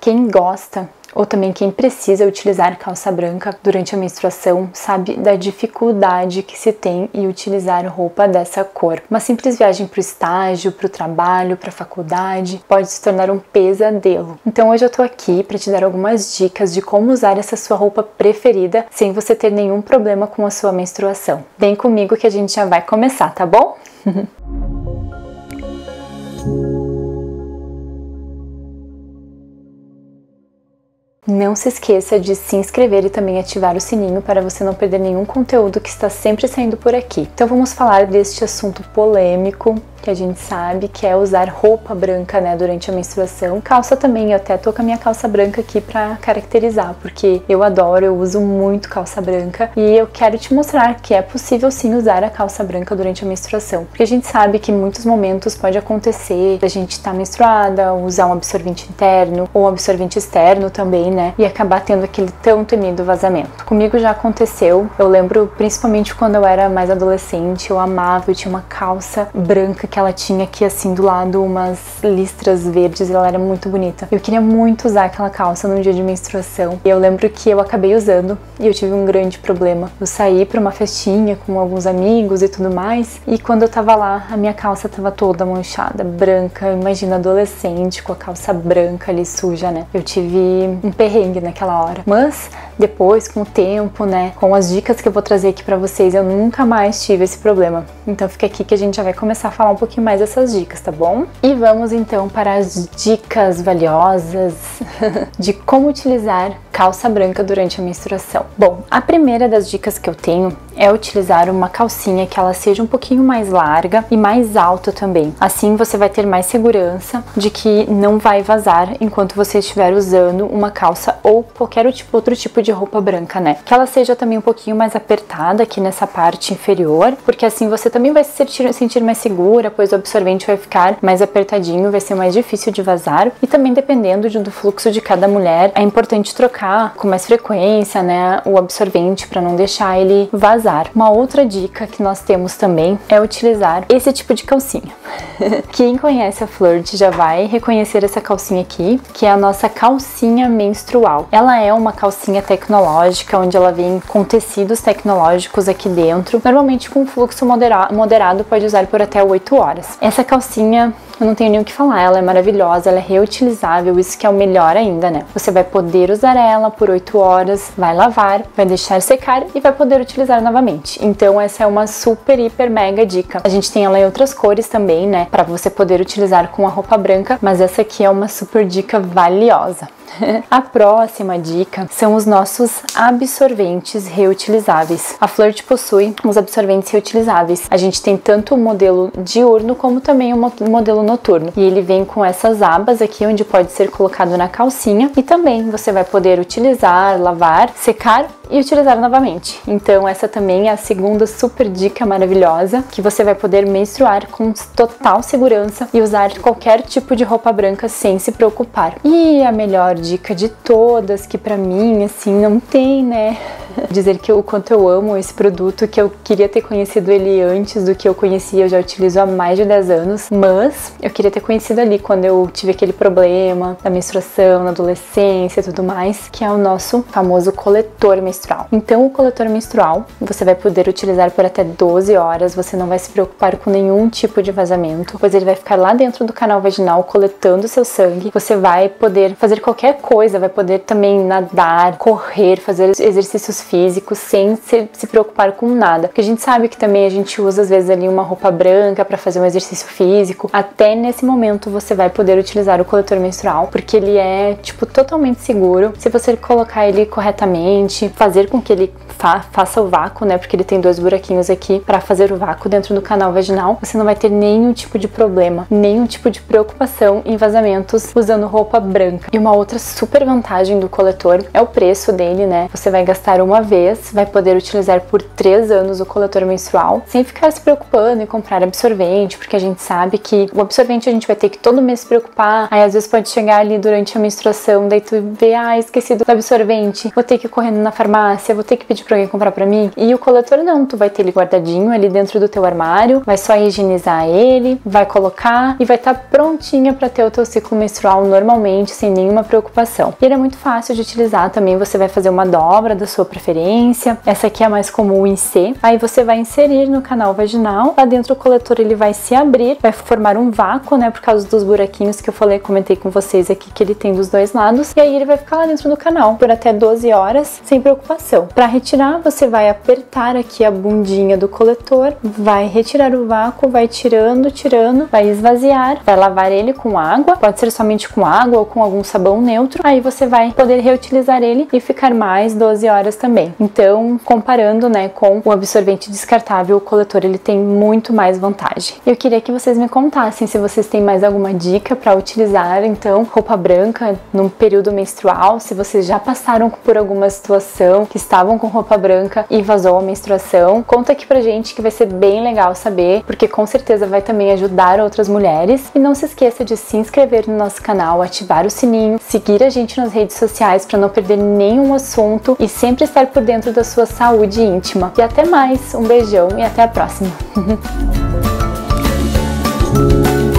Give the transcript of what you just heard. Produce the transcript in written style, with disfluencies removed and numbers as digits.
Quem gosta ou também quem precisa utilizar calça branca durante a menstruação sabe da dificuldade que se tem em utilizar roupa dessa cor. Uma simples viagem para o estágio, para o trabalho, para a faculdade pode se tornar um pesadelo. Então hoje eu tô aqui para te dar algumas dicas de como usar essa sua roupa preferida sem você ter nenhum problema com a sua menstruação. Vem comigo que a gente já vai começar, tá bom? Não se esqueça de se inscrever e também ativar o sininho para você não perder nenhum conteúdo que está sempre saindo por aqui. Então vamos falar deste assunto polêmico que a gente sabe, que é usar roupa branca, né, durante a menstruação. Calça também, eu até tô com a minha calça branca aqui pra caracterizar, porque eu adoro, eu uso muito calça branca e eu quero te mostrar que é possível sim usar a calça branca durante a menstruação. Porque a gente sabe que em muitos momentos pode acontecer a gente tá menstruada, usar um absorvente interno ou um absorvente externo também, né, e acabar tendo aquele tão temido vazamento. Comigo já aconteceu, eu lembro principalmente quando eu era mais adolescente, eu amava, eu tinha uma calça branca que ela tinha aqui assim do lado umas listras verdes, ela era muito bonita. Eu queria muito usar aquela calça num dia de menstruação e eu lembro que eu acabei usando e eu tive um grande problema. Eu saí pra uma festinha com alguns amigos e tudo mais e quando eu tava lá, a minha calça tava toda manchada, branca. Imagina adolescente com a calça branca ali suja, né? Eu tive um perrengue naquela hora. Mas depois, com o tempo, né, com as dicas que eu vou trazer aqui pra vocês, eu nunca mais tive esse problema. Então fica aqui que a gente já vai começar a falar um pouquinho mais dessas dicas, tá bom? E vamos então para as dicas valiosas de como utilizar calça branca durante a menstruação. Bom, a primeira das dicas que eu tenho é utilizar uma calcinha que ela seja um pouquinho mais larga e mais alta também. Assim você vai ter mais segurança de que não vai vazar enquanto você estiver usando uma calça ou qualquer outro tipo de roupa branca, né? Que ela seja também um pouquinho mais apertada aqui nessa parte inferior, porque assim você também vai se sentir mais segura, pois o absorvente vai ficar mais apertadinho, vai ser mais difícil de vazar. E também dependendo do fluxo de cada mulher, é importante trocar com mais frequência, né, o absorvente para não deixar ele vazar. Uma outra dica que nós temos também é utilizar esse tipo de calcinha. Quem conhece a Flirt já vai reconhecer essa calcinha aqui, que é a nossa calcinha menstrual. Ela é uma calcinha tecnológica, onde ela vem com tecidos tecnológicos aqui dentro, normalmente com fluxo moderado, pode usar por até 8 horas. Essa calcinha, eu não tenho nem o que falar, ela é maravilhosa, ela é reutilizável, isso que é o melhor ainda, né? Você vai poder usar ela por 8 horas, vai lavar, vai deixar secar e vai poder utilizar novamente. Então essa é uma super, hiper, mega dica. A gente tem ela em outras cores também, né? Pra você poder utilizar com a roupa branca, mas essa aqui é uma super dica valiosa. A próxima dica são os nossos absorventes reutilizáveis. A Flirt possui os absorventes reutilizáveis. A gente tem tanto o modelo diurno como também o modelo noturno. E ele vem com essas abas aqui onde pode ser colocado na calcinha e também você vai poder utilizar, lavar, secar e utilizar novamente. Então essa também é a segunda super dica maravilhosa, que você vai poder menstruar com total segurança e usar qualquer tipo de roupa branca sem se preocupar. E a melhor dica de todas, que pra mim assim não tem, né, dizer que o quanto eu amo esse produto, que eu queria ter conhecido ele antes do que eu conhecia. Eu já utilizo há mais de 10 anos, mas eu queria ter conhecido ali quando eu tive aquele problema da menstruação, na adolescência e tudo mais, que é o nosso famoso coletor menstrual. Então o coletor menstrual você vai poder utilizar por até 12 horas, você não vai se preocupar com nenhum tipo de vazamento, pois ele vai ficar lá dentro do canal vaginal coletando seu sangue. Você vai poder fazer qualquer coisa, vai poder também nadar, correr, fazer exercícios físicos sem se preocupar com nada, porque a gente sabe que também a gente usa às vezes ali uma roupa branca para fazer um exercício físico. Até nesse momento você vai poder utilizar o coletor menstrual, porque ele é tipo totalmente seguro se você colocar ele corretamente, fazer com que ele faça o vácuo, né, porque ele tem 2 buraquinhos aqui para fazer o vácuo dentro do canal vaginal. Você não vai ter nenhum tipo de problema, nenhum tipo de preocupação em vazamentos usando roupa branca. E uma outra super vantagem do coletor é o preço dele, né? Você vai gastar uma uma vez, vai poder utilizar por 3 anos o coletor menstrual, sem ficar se preocupando em comprar absorvente, porque a gente sabe que o absorvente a gente vai ter que todo mês se preocupar, aí às vezes pode chegar ali durante a menstruação, daí tu vê, esqueci do absorvente, vou ter que ir correndo na farmácia, vou ter que pedir pra alguém comprar pra mim. E o coletor não, tu vai ter ele guardadinho ali dentro do teu armário, vai só higienizar ele, vai colocar e vai estar prontinha pra ter o teu ciclo menstrual normalmente, sem nenhuma preocupação. E ele é muito fácil de utilizar também, você vai fazer uma dobra da sua preferência, essa aqui é a mais comum em C, aí você vai inserir no canal vaginal, lá dentro o coletor ele vai se abrir, vai formar um vácuo, né, por causa dos buraquinhos que eu comentei com vocês aqui, que ele tem dos dois lados, e aí ele vai ficar lá dentro do canal por até 12 horas, sem preocupação. Para retirar, você vai apertar aqui a bundinha do coletor, vai retirar o vácuo, vai tirando, vai esvaziar, vai lavar ele com água, pode ser somente com água ou com algum sabão neutro, aí você vai poder reutilizar ele e ficar mais 12 horas também. Então, comparando, né, com o absorvente descartável, o coletor ele tem muito mais vantagem. Eu queria que vocês me contassem se vocês têm mais alguma dica para utilizar, então, roupa branca no período menstrual, se vocês já passaram por alguma situação que estavam com roupa branca e vazou a menstruação. Conta aqui pra gente que vai ser bem legal saber, porque com certeza vai também ajudar outras mulheres. E não se esqueça de se inscrever no nosso canal, ativar o sininho, seguir a gente nas redes sociais para não perder nenhum assunto e sempre estar por dentro da sua saúde íntima. E até mais, um beijão e até a próxima!